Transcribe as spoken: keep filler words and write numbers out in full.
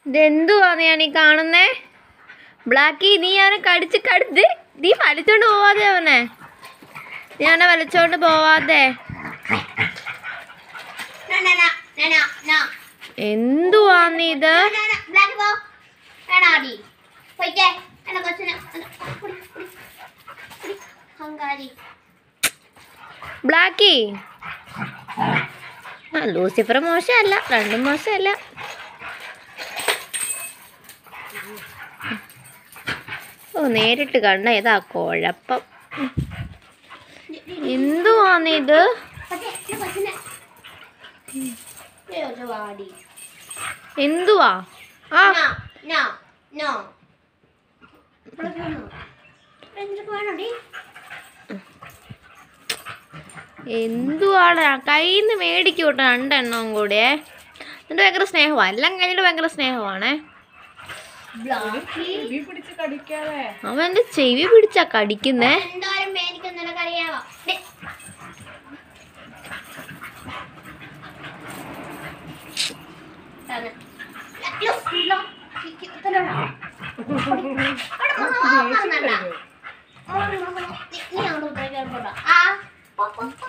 ഇതെന്തുവാന്ന് ഞാൻ ഈ കാണുന്നേ? ബ്ലാക്കി, നീ അവനെ കടിച്ച് കടിച്ച് നീ വലിച്ചോണ്ട് പോവാതെ അവനെ നീ അവനെ വലിച്ചോണ്ട് പോവാതെ. എന്തുവാന്നിത്? ബ്ലാക്കി, ആ ലൂസിഫർ മോശമല്ല, രണ്ടും മോശമല്ല. ഓ, നേരിട്ട് കണ്ട ഇതാ കുഴപ്പം. എന്തുവാന്നിത്? എന്തുവാ? ആ എന്തുവാണ്? കയ്യിന്ന് മേടിക്കൂട്ടോ രണ്ടെണ്ണം കൂടെ. എന്നിട്ട് ഭയങ്കര സ്നേഹമാണ്, എല്ലാം കഴിഞ്ഞിട്ട് ഭയങ്കര സ്നേഹമാണേ. അവന്റെ ചെവി പിടിച്ചാ കടിക്കുന്നേ. നീ